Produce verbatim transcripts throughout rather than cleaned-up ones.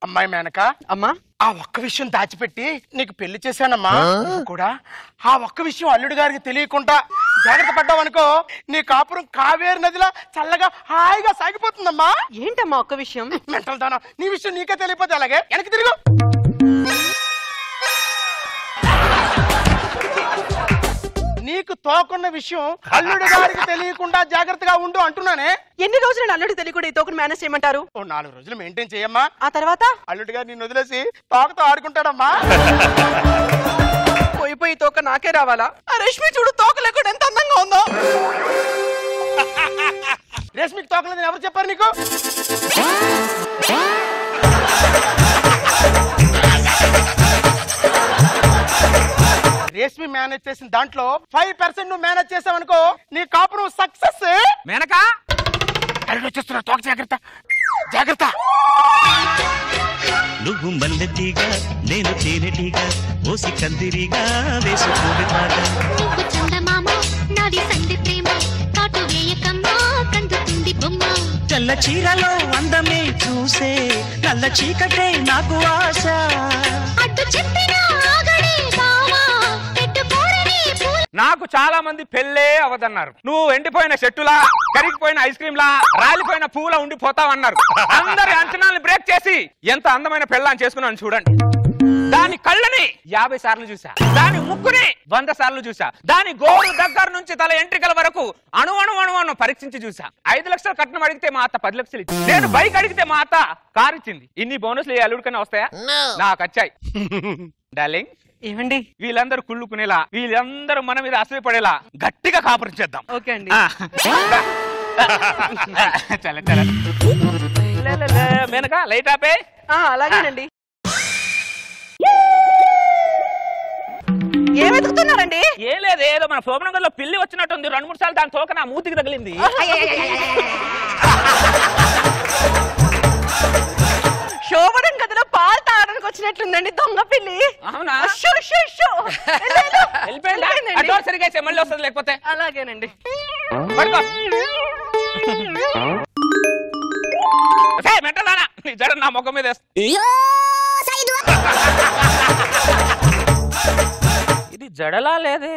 అమ్మాయి మేనక అమ్మా ఆ ఒక్క విషయం దాచిపెట్టి నీకు పెళ్లి చేశానమ్మా కూడా ఆ ఒక్క విషయం అల్లుడు గారికి తెలియకుండా జాగ్రత్త పడ్డావనుకో నీ కాపురం కావేరి నదిలా చల్లగా హాయిగా సాగిపోతుందమ్మా. ఏంటమ్మా ఒక్క విషయం? మెంటల్ దానా, నీ విషయం నీకే తెలియపోతే అలాగే వెనక్కి తిరుగు. నీకు తోకున్న విషయం అల్లుడు గారికి తెలియకుండా జాగ్రత్తగా ఉండు అంటున్నానే. ఎన్ని రోజులు నేను అల్లుడు తెలియకుండా ఈ తోకను మేనేజ్ చేయమంటారు? ఓ నాలుగు రోజులు మెయింటైన్ చేయమ్మా. ఆ తర్వాత అల్లుడు గారు నిన్ను వదిలేసి తోకతో ఆడుకుంటాడమ్మా. పోయి పోయి తోక నాకే రావాలా? ఆ రష్మి చూడు తోక లేకుండా ఎంత అందంగా ఉందో. రేష్మికి తోకలేదని ఎవరు చెప్పారు నీకు? రేష్మి మేనేజ్ చేసిన దాంట్లో ఫైవ్ పర్సెంట్ నువ్వు మేనేజ్ చేసావనుకో నీ కాపురం సక్సెస్. మేనక అల్లుడు వచ్చేస్తున్నా, తోక జాగ్రత్త జాగ్రత్త. నువ్వు మల్లెటీగా నేను తేనెటీగా ఓసి కందిరిగా వేసుకోబెట్టాగా నువ్వు చందమామ నాది సంధి ప్రేమ కాటు వేయకమ్మా కందుతుంది బొమ్మ తెల్ల చీరలో అందమే చూసే నల్ల చీకటే నాకు ఆశ అడ్డు చెప్పిన ఆగడే బావా పెట్టుకోరని పూల. నాకు చాలా మంది పెళ్ళే అవదన్నారు. నువ్వు ఎండిపోయిన చెట్టులా కరిగిపోయిన ఐస్ క్రీమ్ లా రాలిపోయిన పూల ఉండిపోతావు అన్నారు. అందరి అంచనాలను బ్రేక్ చేసి ఎంత అందమైన పెళ్ళాన్ని చేసుకున్నాను చూడండి. దాని కళ్ళని యాభై సార్లు చూసా, దాని ముక్కుని వంద సార్లు చూసా, దాని గోరు దగ్గర నుంచి తల ఎంట్రికల వరకు అణు అణు అణు అణు పరీక్షించి చూసా. ఐదు లక్షలు కట్నం అడిగితే మా అత్త పది లక్షలు ఇచ్చింది. నేను బైక్ అడిగితే మా అత్త కార్ ఇచ్చింది. ఇన్ని బోనస్లు ఏ అల్లుడికన్నా వస్తాయా? నాకు వచ్చాయి. డార్లింగ్ ఏమండి వీళ్ళందరూ కుళ్ళుకునేలా, వీళ్ళందరూ మన మీద అసూయపడేలా గట్టిగా కాపురం చేద్దాం. ఓకే అండి. చల చల మేనక లైట్ ఆపే. అలాగేనండి. ఏం వెతుకుతున్నారండి? ఏం లేదు, ఏదో మన శోభనగర్లో పిల్లి వచ్చినట్టుంది. రెండు మూడు సార్లు దాని తోక నా మూతికి తగిలింది. శోభనం గదిలో పాలు తాగడానికి వచ్చినట్లుందండి దొంగ పిల్లి. అవునా? సరిగా మళ్ళీ వస్తుంది లేకపోతే. అలాగేనండి. మెంటలానా నీ జడ నా ముఖం మీద. ఇది జడలా లేదే.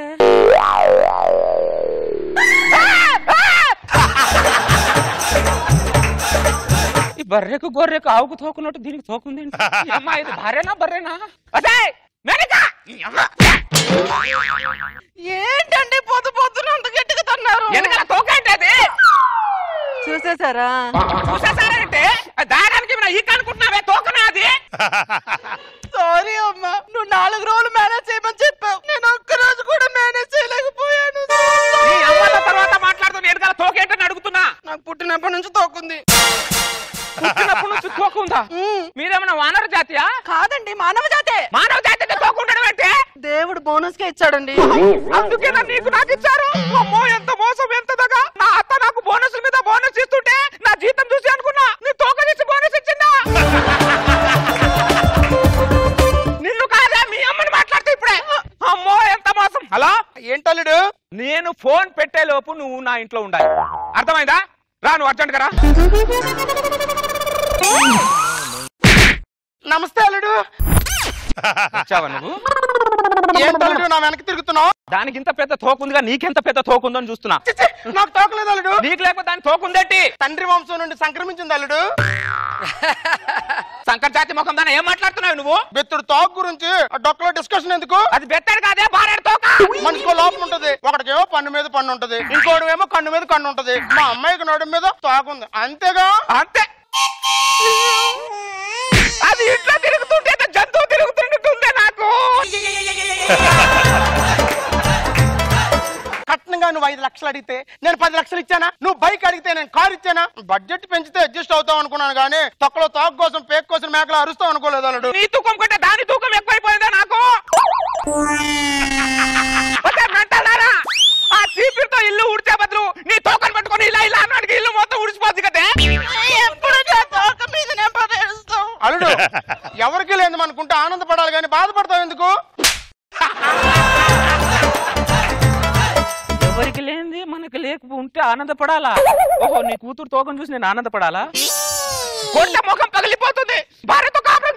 ఈ బర్రెకు గొర్రెకు ఆవుకు తోకున్నట్టు దీనికి తోకుంది. అమ్మా ఇది భార్యనా బర్రెనా? అదే ఏంటండి పొద్దు పొద్దున అంత గట్టిగా తన్నారు? తోకంటే చూసేసారా? చూసేసారంటే దారానికి ఈ కనుకుంటున్నావే తోకనా అది? సారీ అమ్మా, నువ్వు నాలుగు రోజులు మేనేజ్ చేయమని చెప్పావు, నేను ఒక్క రోజు కూడా మేనేజ్ చేయలేకపోయాను. తర్వాత మాట్లాడుతున్నా ఎడగాల తోకేంటని అడుగుతున్నా. నాకు పుట్టినప్పటి నుంచి తోకుంది. పుట్టినప్పటి నుంచి తోకుందా? మీరేమన్నా వానర జాతియా? కాదండి, మానవ జాతే. మానవ జాతి తోకుండడం అంటే దేవుడు బోనస్ గా ఇచ్చాడండి. అందుకేనా నీకు నాకు ఇచ్చారు? అమ్మో ఎంత మోసం, ఎంత దగా. నా అత్త నాకు బోనస్ మీద బోనస్ ఇస్తుంటే నా జీతం చూసి అనుకున్నా నీ తోక తీసి బోనస్ ఇచ్చిందా? నిన్ను కాదా మీ అమ్మని మాట్లాడితే ఇప్పుడే. అమ్మో ఎంత మోసం. హలో ఏంటల్లుడు? నేను ఫోన్ పెట్టే లోపు నువ్వు నా ఇంట్లో ఉండాలి, అర్థమైందా? రా నువ్వు అర్జెంట్ గా రా. నమస్తే అల్లుడు. వచ్చావా నువ్వు? ఏంటల్లుడు నా వెనక్కి తిరుగుతున్నావు? దానికి ఇంత పెద్ద తోకుందిగా, నీకెంత పెద్ద తోకుందని చూస్తున్నా. నాకు తోకలేదు అల్లుడు. నీకు లేకపోతే దాని తోకుందేంటి? తండ్రి వంశం నుండి సంక్రమించింది అల్లుడు. సంకర్ జాతి ముఖం దాన్ని ఏం మాట్లాడుతున్నావు నువ్వు? బెత్తుడు తోక గురించి డొక్కలో డిస్కషన్ ఎందుకు? అది బెత్తాడు కాదే, భార్య తోక. మనిషికో లోపం ఉంటది. ఒకటికేమో పన్ను మీద పన్ను ఉంటది, ఇంకోటి ఏమో కన్ను మీద కన్ను ఉంటది. మా అమ్మాయికి నడు మీద తోక ఉంది, అంతేగా? అంతే. అది ఇంట్లో తిరుగుతుంటే జంతువు తిరుగుతుంటుందే నాకు. కట్నంగా నువ్వు ఐదు లక్షలు అడిగితే నేను పది లక్షలు ఇచ్చానా? నువ్వు బైక్ అడిగితే నేను కార్ ఇచ్చానా? బడ్జెట్ పెంచితే అడ్జస్ట్ అవుతావు అనుకున్నాను కానీ తొక్కలో తోక కోసం పేక్ కోసం మేకలు అరుస్తావు అనుకోలేదు అల్లుడు. నీ తూకం కంటే దాని తూకం ఎక్కువైపోయిందా నాకు? ఆ చీపిరితో ఇల్లు ఉడిచే బదులు నీ తోకను పట్టుకొని ఇలా ఇలా అన్నాడికి ఇల్లు మొత్తం ఉడిచిపోద్ది కదే. అల్లుడు ఎవరికి లేదు అనుకుంటే ఆనందపడాలి కానీ బాధపడతావు ఎందుకు? ఎవరికి లేనిది మనకి లేకపోతే ఆనందపడాలా? ఓహో నీ కూతురు తోకను చూసి నేను ఆనందపడాలా? కొండ ముఖం పగిలిపోతుంది. భార్యతో కాపురం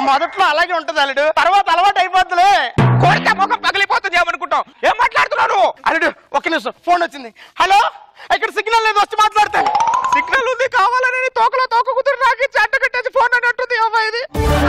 మొదట్లో అలాగే ఉంటది అల్లుడు, తర్వాత అలవాటు అయిపోద్దులే. కొడితే ముఖం పగిలిపోతుంది ఏమనుకుంటావు? ఏం మాట్లాడుతున్నాను? అల్లుడు ఒక్క నిమిషం, ఫోన్ వచ్చింది. హలో, ఇక్కడ సిగ్నల్ లేదు, వచ్చి మాట్లాడతాను. సిగ్నల్ ఉంది కావాలని తోకలో తోక కుదురు నాకు చెట్ట కట్టేసి ఫోన్ అని అంటుంది అమ్మాయి. ఇది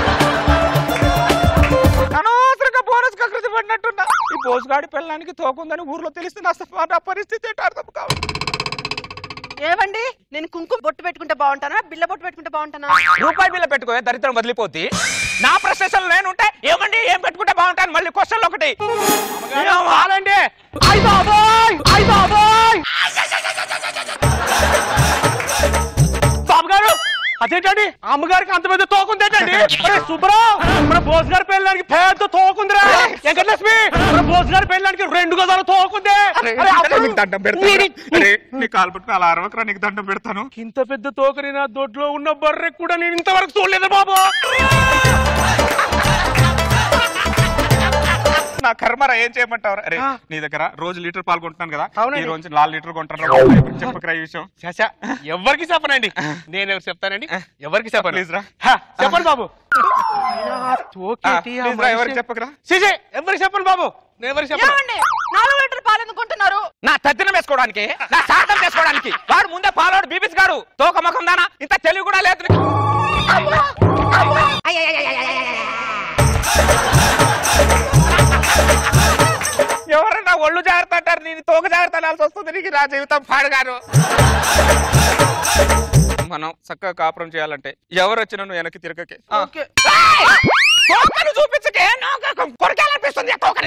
అనవసరంగా బోనస్ కకృతి పడినట్టున్నా. ఈ బోసుగాడి పిల్లడానికి తోకుందని ఊర్లో తెలిస్తే నా పరిస్థితి ఏంటో అర్థం కావాలి. ఏమండి, నేను కుంకుమ బొట్టు పెట్టుకుంటే బాగుంటానా, బిల్ల బొట్టు పెట్టుకుంటే బాగుంటానా? రూపాయి బిల్ల పెట్టుకో, దరిద్రం వదిలిపోద్ది. నా ప్రశ్నలు నేను ఉంటే ఏమండి ఏం పెట్టుకుంటే బాగుంటాను, మళ్ళీ క్వశ్చన్లు ఒకటి. కావాలండి. అయ్ బాబోయ్, అయ్ బాబోయ్. బాబు గారు, అదేంటండి అమ్మగారికి అంత పెద్ద తోకుందేటండి? సుబ్రావ్, మన బోస్ గారి పెళ్ళడానికి పెద్ద తోకుందిరా. వెంకటలక్ష్మి, మన బోస్ గారి పెళ్ళడానికి రెండు గదాల తోకుందే. దండం పెడతాను, నీ కాలు పట్టుకుని అలా అరవకరా, నీకు దండం పెడతాను. ఇంత పెద్ద తోకని నా దొడ్లో ఉన్న బర్రె కూడా నేను ఇంతవరకు చూడలేదు బాబు. నా కర్మరా, ఏం చేయమంటావు? అరే నీ దగ్గర రోజు లీటర్ పాలు కొంటున్నాను కదా, ఈ రోజు నాలుగు లీటర్ కొంటాను. చెప్పకరా ఈ విషయం. ఎవరికి చెప్పనండి, నేను ఎవరు చెప్తానండి, ఎవరికి చెప్పను. ప్లీజ్ రా, చెప్పండి బాబు. ఎవరికి చెప్పకరా. ఎవరికి చెప్పను బాబు, నేను ఎవరికి చెప్పను. ఏమండి, నాలుగు లీటర్ పాలు ఎందుకు కొంటున్నారు? నా తద్దినం వేసుకోవడానికి, నా శాతం వేసుకోవడానికి. వాడు ముందే పాలోడు బీబీస్ గారు, తోక ముఖం దానా, ఇంత తెలివి కూడా లేదు. ఎవరన్నా ఒళ్ళు జాగ్రత్త అంటారు, నేను తోక జాగ్రత్త అనాల్సి వస్తుంది. నీకు నా జీవితం పాడుగాను. మనం చక్కగా కాపురం చేయాలంటే ఎవరు వచ్చినా నువ్వు వెనక్కి తిరగకే. తోకను చూపించకే, కొరకాలనిపిస్తుంది తోకని.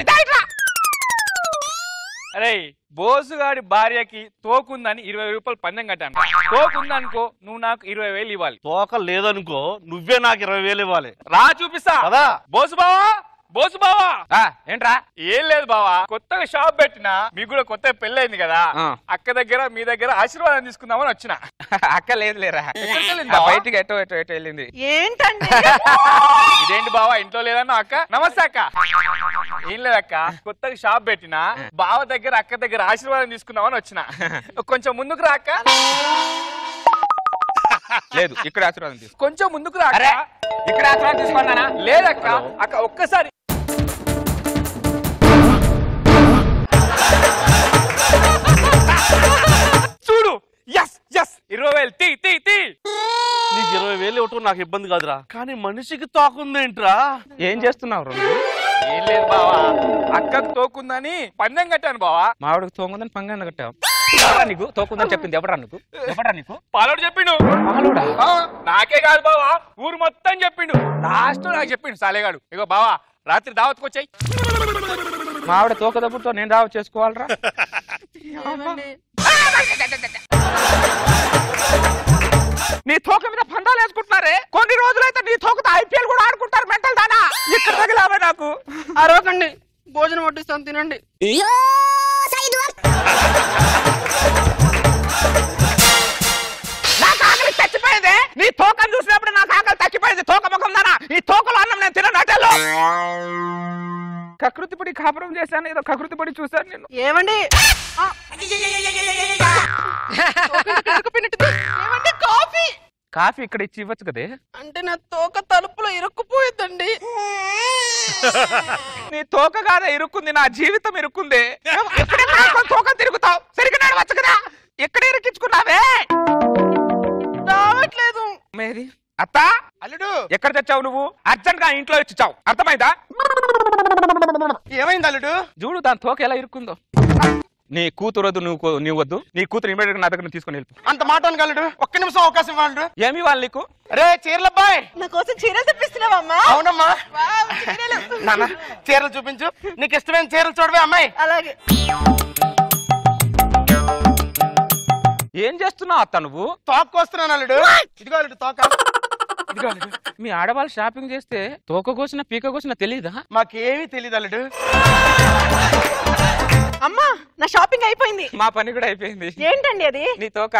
అరే బోసుగాడి భార్యకి తోకుందని ఇరవై రూపాయలు పందెం కట్టాను. తోకుందనుకో నువ్వు నాకు ఇరవై వేలు ఇవ్వాలి. తోక లేదనుకో నువ్వే నాకు ఇరవై వేలు ఇవ్వాలి. రా చూపిస్తా కదా. బోసు బావా, బోసు బావా. ఏంట్రా? ఏం లేదు బావా, కొత్తగా షాప్ పెట్టినా, మీకు కూడా కొత్తగా పెళ్ళైంది కదా, అక్క దగ్గర మీ దగ్గర ఆశీర్వాదం తీసుకుందామని వచ్చిన. అక్క లేదు లేరా, బయటికి ఎటో ఎటో ఎటో వెళ్ళింది. ఏంటండి ఇదేంటి బావా ఇంట్లో లేదన్నా? అక్క నమస్తే అక్క. ఏం లేదక్క, కొత్తగా షాప్ పెట్టినా, బావ దగ్గర అక్క దగ్గర ఆశీర్వాదం తీసుకుందామని వచ్చిన. కొంచెం ముందుకు రా అక్క. లేదు, ఇక్కడ ఆశీర్వాదం తీసుకో. కొంచెం ముందుకు రా. ఇక్కడ ఆశీర్వాదం తీసుకున్నానా? లేదక్క. అక్క ఒక్కసారి చూడు. ఎస్ ఎస్ ఇరవై వేలు తీ తీ తీ. నీకు ఇరవై వేలు ఇవ్వటం నాకు ఇబ్బంది కాదురా, కానీ మనిషికి తోకుందేంట్రా? ఏం చేస్తున్నావు? ఏం లేదు బావా, అక్కకు తోకుందని పందెం కట్టాను బావా. మావిడికి తోకుందని పంగం కట్టావు. నీకు తోకుందని చెప్పింది ఎవరా? నీకు ఎవరా? నీకు పాలోడు చెప్పిండు. నాకే కాదు బావా, ఊరు మొత్తం చెప్పిండు. లాస్ట్ నాకు చెప్పిండు సాలేగాడు. ఇగో బావా, రాత్రి దావత్కి వచ్చాయి. మావిడ తోక దప్పుతో నేను రావ చేసుకోవాలరా? నీ తోక మీద పందాలు వేసుకుంటున్నారే. కొన్ని రోజులైతే నీ తోకతో ఐపీఎల్ కూడా ఆడుకుంటారు. మెంటల్ దానా, ఇక్కడ తగిలావే నాకు. అరవకండి, భోజనం వడ్డిస్తాను, తినండి. నాకు ఆకలి చచ్చిపోయింది. నీ తోకను చూసినప్పుడు నాకు ఆకలి తగ్గిపోయింది. తోక ముఖం దానా, ఈ తోకలో అన్నం నేను తిన నటల్లో. కకృతి పడి కాపురం చేశాను, ఏదో కకృతి పడి చూశాను నేను. ఏమండి కాఫీ కాఫీ ఇక్కడ ఇచ్చి ఇవ్వచ్చు కదే. అంటే నా తోక తలుపులో ఇరుక్కుపోయిందండి. నీ తోక కాదా ఇరుక్కుంది, నా జీవితం ఇరుక్కుంది. తోక తిరుగుతావు, సరిగ్గా నడవచ్చు కదా. ఎక్కడ ఇరికించుకున్నావే? రావట్లేదు. మేరీ అత్త, అల్లుడు ఎక్కడ తెచ్చావు నువ్వు? అర్జెంట్ గా ఇంట్లో ఇచ్చావు, అర్థమైందా? ఏమైంది అల్లుడు? చూడు దాని తోక ఎలా ఇరుక్కుందో. నీ కూతురు వద్దు, నువ్వు నువ్వు వద్దు. నీ కూతురు ఇమీడియట్ నా దగ్గర తీసుకుని వెళ్ళిపో. అంత మాట అనగలడు, ఒక్క నిమిషం అవకాశం ఇవ్వండు. ఏమి వాళ్ళు నీకు? రే చీరలబ్బాయ్, నా కోసం చీరలు తెప్పిస్తున్నావమ్మా? అవునమ్మా. నాన్న చీరలు చూపించు, నీకు ఇష్టమైన చీరలు చూడవే అమ్మాయి. అలాగే. ఏం చేస్తున్నావు అత్త నువ్వు? తోక వస్తున్నాను అల్లుడు. ఇదిగో అల్లుడు తోక. ఇదిగో అల్లుడు. మీ ఆడవాళ్ళు షాపింగ్ చేస్తే తోక కోసిన పీక కోసిన తెలీదా? మాకేమీ తెలీదు అల్లుడు. అమ్మా, నా షాపింగ్ అయిపోయింది. మా పని కూడా అయిపోయింది. ఏంటండి అది? నీ తోక.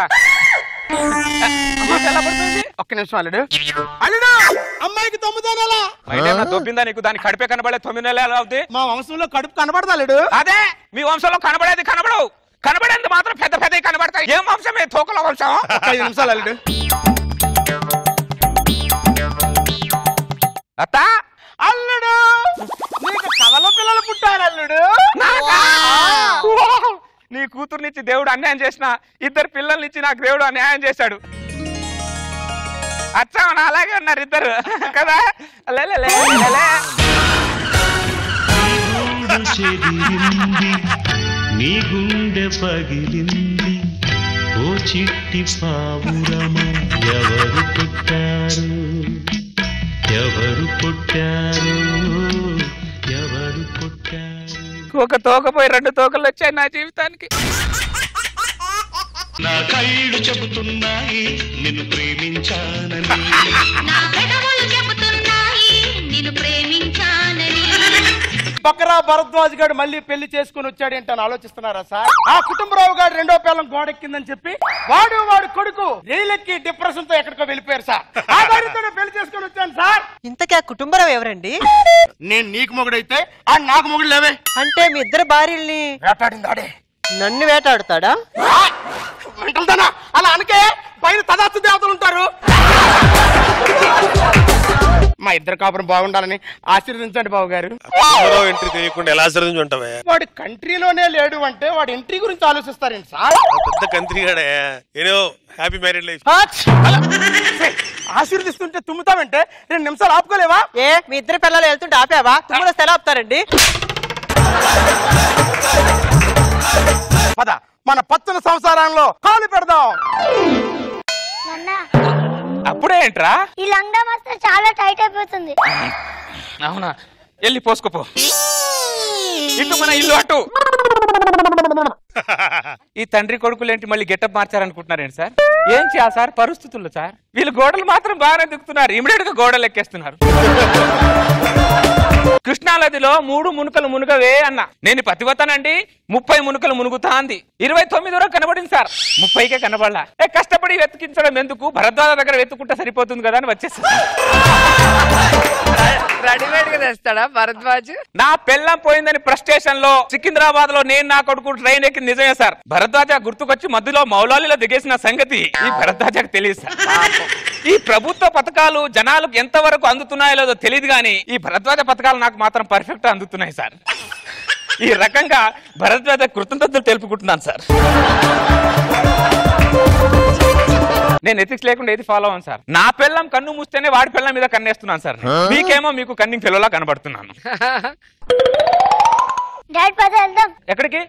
ఎలా పడుతుంది? ఒక్క నిమిషం అల్లుడు. అల్లుడు, అమ్మాయికి తొమ్మిది నెలలా? దొబ్బిందా నీకు? దాని కడిపే కనబడే తొమ్మిది నెలలు ఎలా అవుతుంది? మా వంశంలో కడుపు కనబడదు అల్లుడు. అదే మీ వంశంలో కనబడేది కనబడవు, కనబడేది మాత్రం పెద్ద పెద్ద కనబడతాయి. ఏం వంశమే? తోకల వంశం. ఐదు నిమిషాలు అల్లుడు. అత్త అల్లుడు నీకు కవల పిల్లలు పుట్టారు అల్లుడు. నీ కూతుర్నిచ్చి దేవుడు అన్యాయం చేసిన ఇద్దరు పిల్లల్నిచ్చి నాకు దేవుడు అన్యాయం చేశాడు. అచ్చామని అలాగే ఉన్నారు ఇద్దరు కదా. నీ గుండె పగిలింది ఓ చిట్టి పావురమ, ఎవరు పుట్టారు ఎవరు పుట్టారు ఎవరు పుట్టారు. ఒక తోకపోయి రెండు తోకలు వచ్చాయి నా జీవితానికి. నా కళ్ళు చెబుతున్నాయి నిన్ను ప్రేమించానని, నా పెదవులు చెబుతున్నాయి నిన్ను ప్రేమించానని. బకరా భరద్వాజ్ గారు మళ్ళీ పెళ్లి చేసుకుని వచ్చాడేంటని ఆలోచిస్తున్నారా సార్? ఆ కుటుంబరావు గారు రెండో పిల్లం గోడెక్కిందని చెప్పి వాడు వాడు కొడుకు రైలెక్కి డిప్రెషన్ తో ఎక్కడికో వెళ్ళిపోయారు సార్. ఆ భార్యతోనే పెళ్లి చేసుకుని వచ్చాను సార్. ఇంతకీ ఆ కుటుంబరావు ఎవరండి? నేను నీకు మొగుడైతే ఆ నాకు మొగుడు లేవే. అంటే మీ ఇద్దరు భార్యల్ని వేటాడింది ఆడే. నన్ను వేటాడుతాడా? వెంటల్దానా అలా అనకే, పైన తదాస్తు దేవతలు ఉంటారు. మా ఇద్దరు కాపురం బాగుండాలని ఆశీర్వదించండి బాబు గారు. ఎంట్రీ తెలియకుండా ఎలా ఆశీర్వదించి ఉంటావే? వాడు కంట్రీలోనే లేడు అంటే వాడు ఎంట్రీ గురించి ఆలోచిస్తారేంటి సార్? పెద్ద కంట్రీ గాడే. ఏదో హ్యాపీ మ్యారేడ్ లైఫ్. ఆశీర్వదిస్తుంటే తుమ్ముతావంటే రెండు నిమిషాలు ఆపుకోలేవా? ఏ మీ ఇద్దరు పిల్లలు వెళ్తుంటే ఆపావా? తుమ్ములు ఎలా ఆపుతారండి? పద మన పచ్చని సంసారంలో కాలు పెడదాం. అప్పుడే ఏంట్రా? ఈ లంగా మాత్రం చాలా టైట్ అయిపోతుంది. అవునా, వెళ్ళి పోసుకోపో. ఇటు మన ఇల్లు అటు. ఈ తండ్రి కొడుకులు ఏంటి మళ్ళీ గెటప్ మార్చారనుకుంటున్నారేంటి సార్? ఏం చేయాలి సార్ పరిస్థితుల్లో సార్? వీళ్ళు గోడలు మాత్రం బాగానే దిక్కుతున్నారు, ఇమిడియట్ గా గోడలు ఎక్కేస్తున్నారు. కృష్ణానదిలో మూడు మునుకలు మునుగవే అన్న. నేను పతివతానండి, ముప్పై మునుకలు మునుగుతా అంది. ఇరవై తొమ్మిది వరకు కనబడింది సార్, ముప్పైకే కనబడలా. ఏ కష్టపడి వెతికించడం ఎందుకు, భరద్వాజ దగ్గర వెతుకుంటే సరిపోతుంది కదా అని వచ్చేసి రెడీమేడ్ గా తెస్తాడా భరద్వాజ్? నా పెళ్ళం పోయిందని ఫ్రస్ట్రేషన్ లో సికింద్రాబాద్ లో నేను నా కొడుకు ట్రైన్ ఎక్కి నిజమే సార్. భరద్వాజ గుర్తుకొచ్చి మధ్యలో మౌలాలిలో దిగేసిన సంగతి ఈ భరద్వాజకు తెలియదు సార్. ఈ ప్రభుత్వ పథకాలు జనాలకు ఎంత వరకు అందుతున్నాయో లేదో తెలియదు కానీ ఈ భరద్వాజ పథకాలు నాకు మాత్రం పర్ఫెక్ట్ అందుతున్నాయి సార్. ఈ రకంగా భరద్వాజ కృతజ్ఞతలు తెలుపుకుంటున్నాను సార్. నేను ఎథిక్స్ లేకుండా ఏది ఫాలో అవ్వను సార్. నా పిల్లం కన్ను మూస్తేనే వాడి పిల్లం మీద కన్నేస్తున్నాను సార్. మీకేమో మీకు కన్నింగ్ పిల్లలా కనబడుతున్నాను. ఎక్కడికి?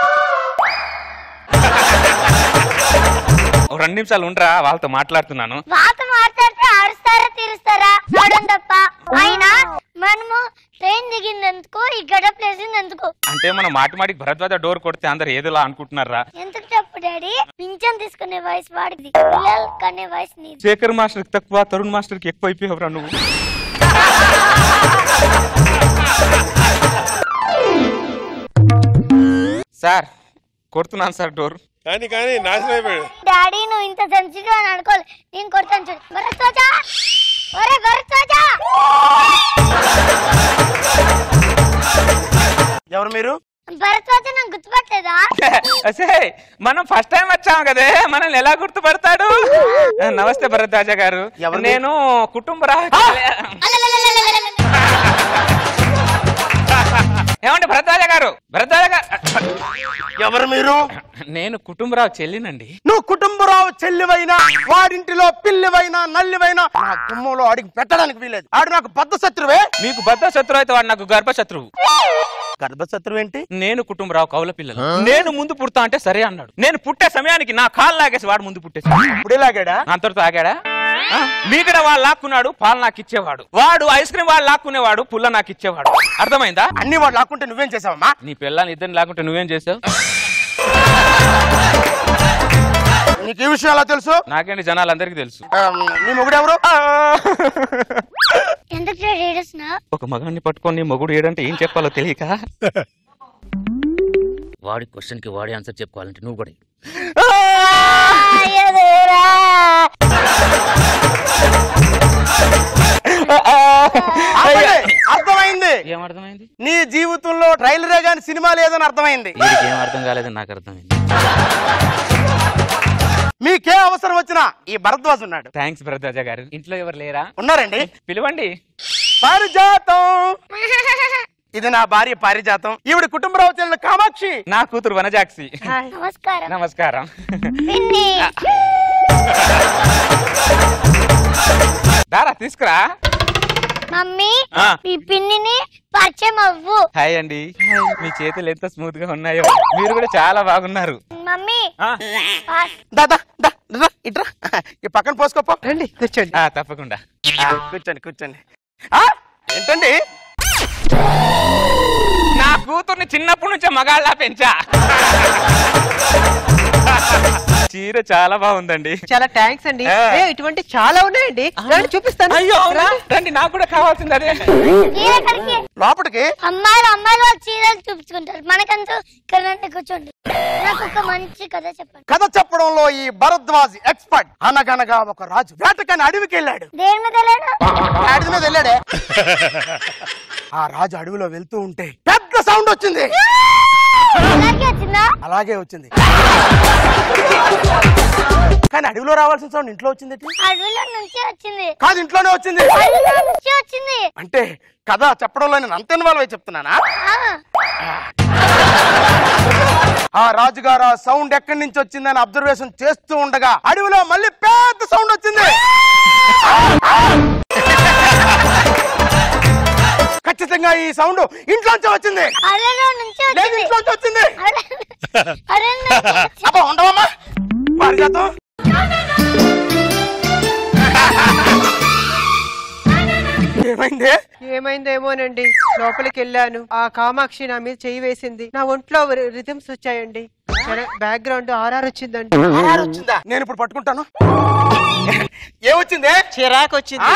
రెండు నిమిషాలు ఉండరా, వాళ్ళతో మాట్లాడుతున్నాను. వాళ్ళతో మాట్లాడితే ఆడుస్తారా తీరుస్తారా చూడండి తప్ప. అయినా మనము ట్రైన్ దిగిందెందుకు, ఈ గడప లేసిందెందుకు? అంటే మనం మాటి మాటికి భరద్వాజ డోర్ కొడితే అందరు ఏదోలా అనుకుంటున్నారా? ఎందుకు చెప్పు డాడీ? పింఛన్ తీసుకునే వయసు వాడికి, పిల్లలు కనే వయసు నీది. శేఖర్ మాస్టర్ కి తక్కువ, తరుణ్ మాస్టర్ కి ఎక్కువ అయిపోయావురా నువ్వు. సార్ కొడుతున్నాను సార్ డోర్. కానీ కానీ నాశనం అయిపోయాడు. డాడీ నువ్వు ఇంత సెన్సిటివ్ అని అనుకోవాలి. నేను కొడతాను చూడు. భరద్వాజా, ఒరే భరద్వాజా. ఎవరు మీరు? భరద్వాజ నాకు గుర్తుపట్టలేదా? మనం ఫస్ట్ టైం వచ్చాము కదే, మనల్ని ఎలా గుర్తుపడతాడు? నమస్తే భరద్వాజ గారు, నేను కుటుంబరా. ఏమండి భరద్వాజ గారు? భరద్వాజ గారు ఎవరు మీరు? నేను కుటుంబరావు చెల్లినండి. నువ్వు కుటుంబరావు చెల్లివైనా, వాడింటిలో పిల్లివైనా నల్లివైనా నా గుమ్మంలో అడిగి పెట్టడానికి వీలేదు. ఆడు నాకు బద్ధ శత్రువే. మీకు బద్ధ శత్రువు అయితే వాడు నాకు గర్భ శత్రువు. గర్భ శత్రువు ఏంటి? నేను కుటుంబరావు కౌల పిల్లలు. నేను ముందు పుడతా అంటే సరే అన్నాడు. నేను పుట్టే సమయానికి నా కాళ్ళు లాగేసి వాడు ముందు పుట్టేసి. ఇప్పుడే లాగాడా? అంతటితో ఆగాడా? మీగడ వాడు లాక్కున్నాడు, పాలు నాకు ఇచ్చేవాడు. వాడు ఐస్ క్రీమ్ వాడు లాక్కునేవాడు, పుల్ల నాకు ఇచ్చేవాడు. అర్థమైందా? అన్ని వాడు లాక్కుంటే నువ్వేం చేసావమ్మా? నీ పిల్లల్ని ఇద్దరిని లాక్కుంటే నువ్వేం చేసావు? నీకు ఈ విషయం ఎలా తెలుసు? నాకేంటి, జనాలందరికీ తెలుసు. నీ మొగుడు ఎవరు? ఒక మగాన్ని పట్టుకొని మొగుడు ఏడంటే ఏం చెప్పాలో తెలియక వాడి క్వశ్చన్ కి వాడి ఆన్సర్ చెప్పుకోవాలంటే నువ్వు కూడా అర్థమైంది. ఏమర్థమైంది? నీ జీవితంలో ట్రైలరే గాని సినిమా లేదని అర్థమైంది. ఏం అర్థం కాలేదని నాకు అర్థమైంది. మీకే అవసరం వచ్చినా ఈ భరద్వాజ్ ఉన్నాడు. థ్యాంక్స్ భరద్వాజ గారు. ఇంట్లో ఎవరు లేరా? ఉన్నారండి. పిలవండి. పారిజాతం. ఇది నా భార్య పారిజాతం. ఈవిడ కుటుంబరావు చెల్లెలు కామాక్షి. నా కూతురు వనజాక్షి. నమస్కారం. నమస్కారం. పిన్ని. దారా తీసుకురా. మమ్మీ ఆ. ఈ పిన్నిని పరిచయం అవ్వు. హాయ్ అండి. మీ చేతులు ఎంత స్మూత్ గా ఉన్నాయో. మీరు కూడా చాలా బాగున్నారు. మమ్మీ ఆ. పాస్. దా దా దా రా, ఇట్రా ఈ పక్కన పోసుకోపో. రండి కూర్చోండి. ఆ, తప్పకుండా. ఆ, కూర్చోండి కూర్చోండి. ఆ, ఏంటండి నా కూతుర్ని చిన్నప్పటి నుంచే మగాళ్ళ పెంచా. చీర చాలా బాగుందండి. చాలా థ్యాంక్స్ అండి. ఆ. ఏ, ఇటువంటి చాలా ఉన్నాయండి. రండి, చూపిస్తాను. అయ్యో రా. రండి, నాకు కూడా కావాల్సింది అదే. చీర ఎక్కడికి? లోపలికి. అమ్మాయిలు అమ్మాయిలు వాళ్ళు చీరలు చూపించుకుంటారు. మనకంటూ ఇక్కడ రండి, కూర్చోండి. నాకు ఒక మంచి కథ చెప్పండి. కథ చెప్పడంలో ఈ భరద్వాజ్ ఎక్స్పర్ట్. అనగనగా ఒక రాజు వేటకని అడవికి వెళ్ళాడు. దేని మీద వెళ్ళాడు? అడవి మీద వెళ్ళాడే. ఆ రాజు అడవిలో వెళ్తూ ఉంటే పెద్ద సౌండ్ వచ్చింది. అలాగే వచ్చిందా? అలాగే వచ్చింది. కానీ అడవిలో రావాల్సిన సౌండ్ ఇంట్లో వచ్చింది. అడవిలో నుంచి వచ్చింది. కాదు, ఇంట్లోనే వచ్చింది. అడవిలో నుంచి వచ్చింది. అంటే కథ చెప్పడంలో నేను అంత ఇన్వాల్వ్ అయి చెప్తున్నానా? ఆ. ఆ రాజుగారు ఆ సౌండ్ ఎక్కడి నుంచి వచ్చిందని అబ్జర్వేషన్ చేస్తూ ఉండగా అడవిలో మళ్ళీ పెద్ద సౌండ్ వచ్చింది. ఖచ్చితంగా ఈ సౌండ్ ఇంట్లోంచి వచ్చింది. అడవిలో నుంచి లేదు, వచ్చింది. ఇంట్లోంచి వచ్చింది. అడవి- అడవి నుంచి వచ్చింది. అబ్బా ఉండవమ్మా పారిజాతం. ఏమైంది? ఏమైందేమోనండి. లోపలికి వెళ్ళాను. ఆ కామాక్షి నా మీద చెయ్యి వేసింది. నా ఒంట్లో రిథమ్స్ వచ్చాయండి. బ్యాక్గ్రౌండ్ ఆర్ఆర్ వచ్చిందండి. ఆర్ఆర్ వచ్చిందా? నేను ఇప్పుడు పట్టుకుంటాను. ఏమొచ్చింది? చిరాకు వచ్చింది.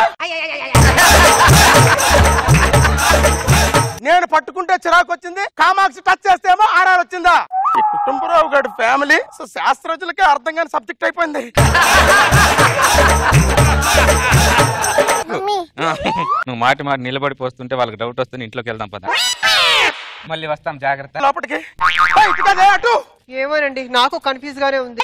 నేను పట్టుకుంటే చిరాకు వచ్చింది. కామాక్షి టచ్ చేస్తేమో ఆర్ఆర్ వచ్చిందా? ఈ కుటుంబరావు గారి ఫ్యామిలీ శాస్త్రజ్ఞులకే అర్థం కాని సబ్జెక్ట్ అయిపోయింది. మమ్మీ నువ్వు మాటి మాట నిలబడి పోస్తుంటే వాళ్ళకి డౌట్ వస్తుంది. ఇంట్లోకి వెళ్దాం పద. మళ్ళీ వస్తాం, జాగ్రత్త. లోపలికి. ఆ, ఇటు కాదే, అటు. ఏమోనండి, నాకు కన్ఫ్యూజ్ గానే ఉంది.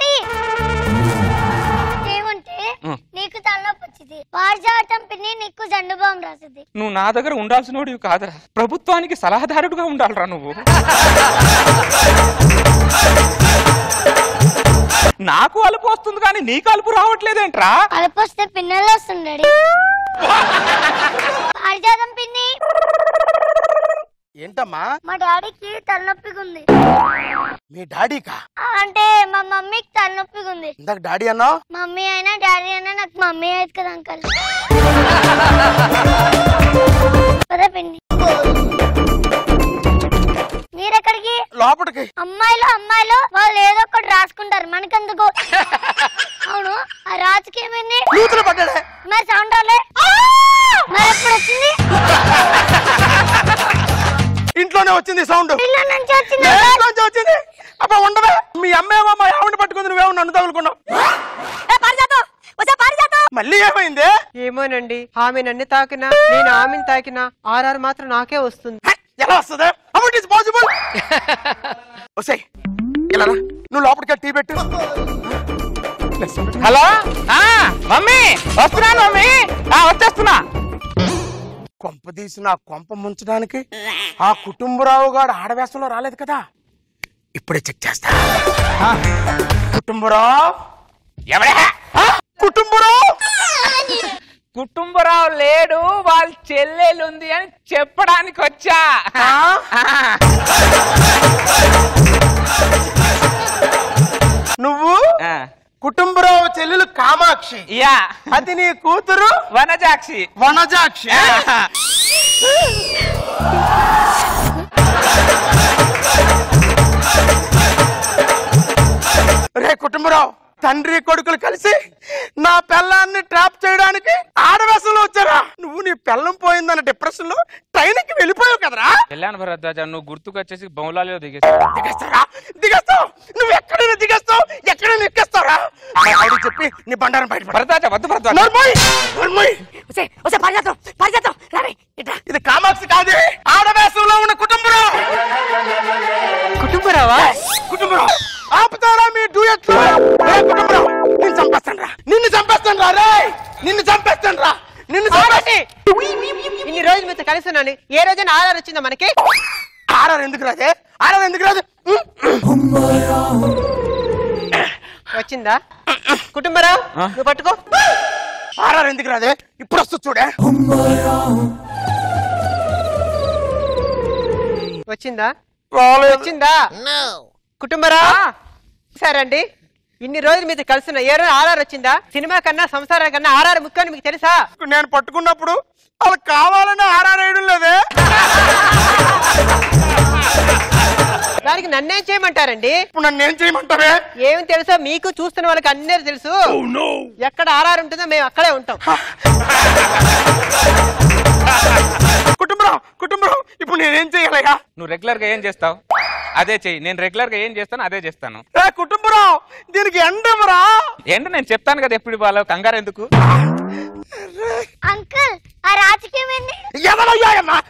ఏమంటే నీకు తలనొప్పి వచ్చింది. పారిజాతం పిన్ని నీకు జండు బాం రాసింది. నువ్వు నా దగ్గర ఉండాల్సినోడివి కాదురా, ప్రభుత్వానికి సలహాదారుడుగా ఉండాలిరా నువ్వు. నాకు అలుపు వస్తుంది కానీ నీకు అలుపు రావట్లేదేంట్రా? అలుపు వస్తే పిన్నెలు వస్తుంది. పారిజాతం పిన్ని. ఏంటమ్మా? మా డాడీకి తలనొప్పిగా ఉంది. మీ డాడీకా? అంటే మా మమ్మీకి తలనొప్పిగా ఉంది. ఇందాక డాడీ అన్నావు. మమ్మీ అయినా డాడీ అయినా నాకు మమ్మీ అయితే కదా అంకల్. పద పిన్ని. మీరెక్కడికి? లోపలికి. అమ్మాయిలు అమ్మాయిలు వాళ్ళు ఏదో ఒకటి రాసుకుంటారు, మనకెందుకు? అవును, ఆ రాజుకి ఏమైంది? నూతులు పడ్డాడే. మరి సౌండ్ రాలే. మరి ఎప్పుడు వచ్చింది? ఇంట్లోనే వచ్చింది సౌండ్. ఇల్లు నుంచి వచ్చింది. ఇంట్లోంచి వచ్చింది. అబ్బా ఉండవే. మీ అమ్మేమో మా ఆవిడ పట్టుకుంది, నువ్వేమో నన్ను తగులుకున్నావు. మళ్ళీ ఏమైంది? ఏమోనండి, ఆమె నన్ను తాకినా నేను ఆమెను తాకినా ఆర్ఆర్ మాత్రం నాకే వస్తుంది. ఎలా వస్తుంది? How it is possible? ఒసేయ్ ఇలా రా, నువ్వు లోపలికి టీ పెట్టు. హలో, ఆ మమ్మీ వస్తున్నాను. మమ్మీ ఆ వచ్చేస్తున్నా. కొంప తీసి నా కొంప ముంచడానికి ఆ కుటుంబరావు గారు ఆడవేశంలో రాలేదు కదా. ఇప్పుడే చెక్ చేస్తా. కుటుంబరావు ఎవడే? కుటుంబరావు కుటుంబరావు లేడు, వాళ్ళ చెల్లెలుంది అని చెప్పడానికి వచ్చా. నువ్వు కుటుంబరావు చెల్లెలు కామాక్షి. యా. అది నీ కూతురు వనజాక్షి. వనజాక్షి. రే కుటుంబరావు, తండ్రి కొడుకులు కలిసి నా పెళ్ళాన్ని ట్రాప్ చేయడానికి ఆడవేశంలో వచ్చారా? నువ్వు నీ పెళ్ళం పోయిందన్న డిప్రెషన్ లో ట్రైన్ కి వెళ్ళిపోయావు కదరా. వెళ్ళాను భరద్వాజ, నువ్వు గుర్తుకొచ్చేసి బౌలాలో దిగేస్తావు. దిగేస్తారా? దిగేస్తావు. నువ్వు ఎక్కడైనా దిగేస్తావు, ఎక్కడైనా ఎక్కేస్తావురా. చెప్పి నీ బండారం బయట భరద్వాజ వద్దు భరద్వాజ. ఇది కామాక్షి కాదు, ఆడవేశంలో ఉన్న కుటుంబరావు. కుటుంబరావా? కుటుంబరావు ఆపుతారా మీ డ్యూయెట్? కుటుంబరావు నిన్ను చంపేస్తాను రా, నిన్ను చంపేస్తాను రా, రే నిన్ను చంపేస్తాను రా. నిన్ను ఆగండి. ఇన్ని రోజులు మీతో కలిసి ఉన్నాను, ఏ రోజైనా ఆర్ఆర్ వచ్చిందా మనకి? ఆర్ఆర్ ఎందుకు రాదే? ఆర్ఆర్ ఎందుకు రాదు? వచ్చిందా? కుటుంబరావు నువ్వు పట్టుకో. ఆర్ఆర్ ఎందుకు రాదే? ఇప్పుడు వస్తు చూడే. వచ్చిందా? వచ్చిందా? కుటుంబరావు సరే అండి, ఇన్ని రోజులు మీతో కలిసి ఉన్నా, ఏ రోజు ఆర్ఆర్ వచ్చిందా? సినిమా కన్నా సంసారం కన్నా ఆర్ఆర్ ముఖ్యం అని మీకు తెలుసా? నేను పట్టుకున్నప్పుడు వాళ్ళు కావాలని ఆర్ఆర్ వేయడం లేదే. దానికి నన్నేం చేయమంటారండి? ఇప్పుడు నన్ను ఏం చేయమంటారే? ఏమి తెలుసో మీకు, చూస్తున్న వాళ్ళకి అన్నీ తెలుసు. ఎక్కడ ఆర్ఆర్ ఉంటుందో మేము అక్కడే ఉంటాం. కుటుంబరావు కుటుంబరావు ఇప్పుడు నేనేం చేయాలయ్యా? నువ్వు రెగ్యులర్ గా ఏం చేస్తావు అదే చెయ్యి. నేను రెగ్యులర్ గా ఏం చేస్తాను అదే చేస్తాను. ఏ కుటుంబరావు దీనికి ఎండ ఇవ్వరా? ఏంటి నేను చెప్తాను కదా ఎప్పుడు వాళ్ళ కంగారు ఎందుకు? అంకుల్ ఆ రాజకీయం ఏంటి? ఎవరయ్యాయమ్మా?